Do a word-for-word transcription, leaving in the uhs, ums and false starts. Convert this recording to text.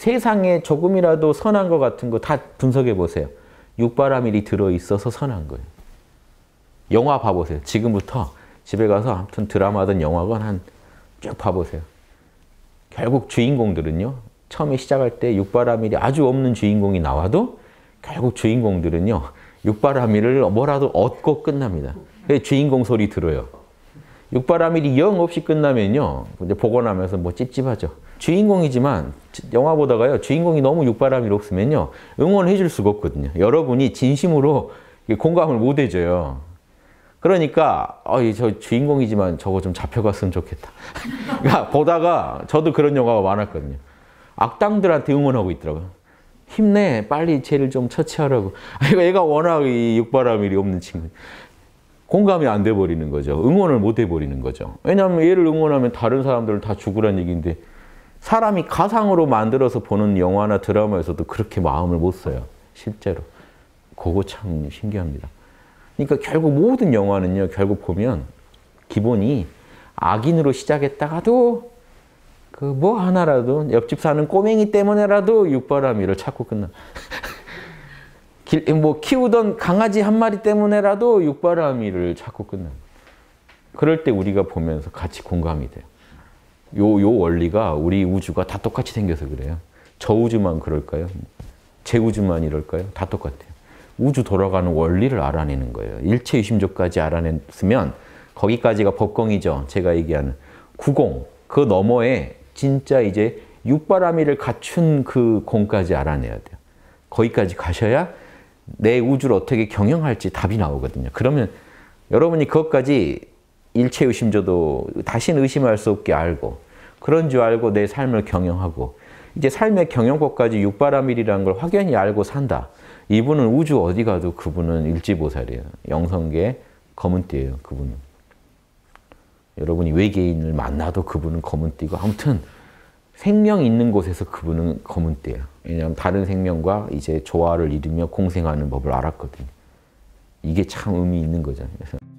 세상에 조금이라도 선한 것 같은 거 다 분석해 보세요. 육바라밀이 들어있어서 선한 거예요. 영화 봐보세요. 지금부터 집에 가서 아무튼 드라마든 영화건 한 쭉 봐보세요. 결국 주인공들은요. 처음에 시작할 때 육바라밀이 아주 없는 주인공이 나와도 결국 주인공들은요. 육바라밀을 뭐라도 얻고 끝납니다. 주인공 소리 들어요. 육바라밀이 영 없이 끝나면요. 이제 보고 나면서 뭐 찝찝하죠. 주인공이지만 영화 보다가요. 주인공이 너무 육바라밀 없으면요. 응원해 줄 수가 없거든요. 여러분이 진심으로 공감을 못 해줘요. 그러니까 어이 저 주인공이지만 저거 좀 잡혀갔으면 좋겠다. 그러니까 보다가 저도 그런 영화가 많았거든요. 악당들한테 응원하고 있더라고요. 힘내, 빨리 쟤를 좀 처치하라고. 얘가 워낙 이 육바라밀이 없는 친구. 공감이 안 돼버리는 거죠. 응원을 못 해버리는 거죠. 왜냐하면 얘를 응원하면 다른 사람들을 다 죽으란 얘기인데 사람이 가상으로 만들어서 보는 영화나 드라마에서도 그렇게 마음을 못 써요. 실제로. 그거 참 신기합니다. 그러니까 결국 모든 영화는요. 결국 보면 기본이 악인으로 시작했다가도 그 뭐 하나라도 옆집 사는 꼬맹이 때문에라도 육바라밀을 찾고 끝나. 뭐 키우던 강아지 한 마리 때문에라도 육바라밀을 찾고 끝나. 그럴 때 우리가 보면서 같이 공감이 돼요. 요, 요 원리가 우리 우주가 다 똑같이 생겨서 그래요. 저 우주만 그럴까요? 제 우주만 이럴까요? 다 똑같아요. 우주 돌아가는 원리를 알아내는 거예요. 일체유심조까지 알아냈으면 거기까지가 법공이죠. 제가 얘기하는 구공, 그 너머에 진짜 이제 육바라밀을 갖춘 그 공까지 알아내야 돼요. 거기까지 가셔야 내 우주를 어떻게 경영할지 답이 나오거든요. 그러면 여러분이 그것까지 일체유심조도 다시는 의심할 수 없게 알고 그런 줄 알고 내 삶을 경영하고 이제 삶의 경영법까지 육바라밀이라는 걸 확연히 알고 산다. 이분은 우주 어디 가도 그분은 일지보살이에요. 영성계 검은띠예요. 그분은. 여러분이 외계인을 만나도 그분은 검은띠고 아무튼 생명 있는 곳에서 그분은 검은띠예요. 왜냐하면 다른 생명과 이제 조화를 이루며 공생하는 법을 알았거든요. 이게 참 의미 있는 거잖아요. 그래서